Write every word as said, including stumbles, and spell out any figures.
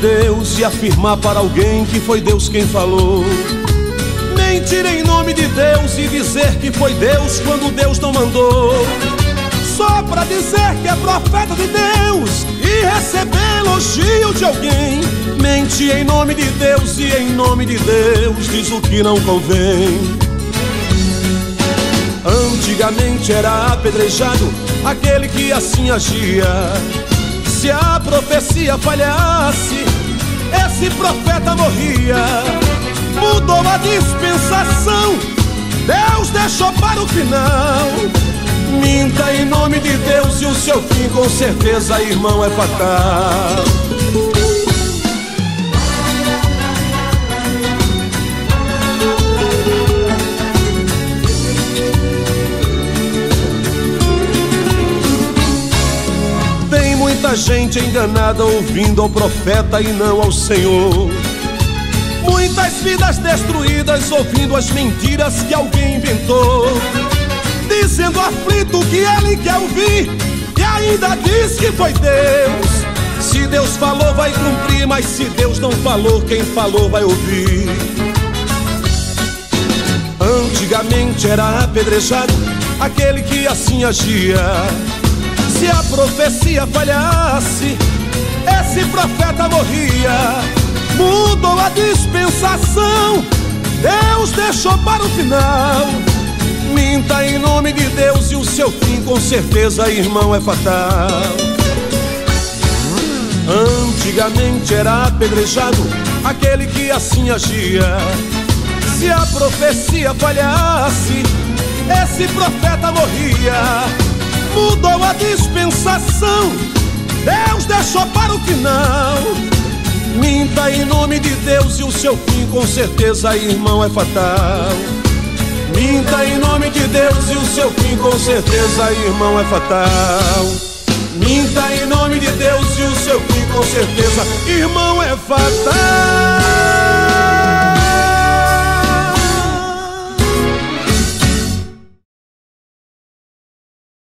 Deus e afirmar para alguém que foi Deus quem falou. Mentir em nome de Deus e dizer que foi Deus quando Deus não mandou. Só pra dizer que é profeta de Deus e receber elogio de alguém. Mente em nome de Deus e em nome de Deus diz o que não convém. Antigamente era apedrejado aquele que assim agia. Se a profecia falhasse, esse profeta morria. Mudou a dispensação, Deus deixou para o final. Minta em nome de Deus e o seu fim com certeza, irmão, é fatal. Tem muita gente enganada ouvindo ao profeta e não ao Senhor. Muitas vidas destruídas ouvindo as mentiras que alguém inventou. Dizendo aflito que ele quer ouvir e ainda diz que foi Deus. Se Deus falou vai cumprir, mas se Deus não falou, quem falou vai ouvir. Antigamente era apedrejado aquele que assim agia. Se a profecia falhasse, esse profeta morria. Mudou a dispensação, Deus deixou para o final. Minta em nome de Deus e o seu fim com certeza, irmão, é fatal. Antigamente era apedrejado aquele que assim agia. Se a profecia falhasse, esse profeta morria. Mudou a dispensação, Deus deixou para o final. Minta em nome de Deus e o seu fim com certeza, irmão, é fatal. Minta em nome de Deus e o seu fim com certeza, irmão, é fatal. Minta em nome de Deus e o seu fim com certeza, irmão, é fatal.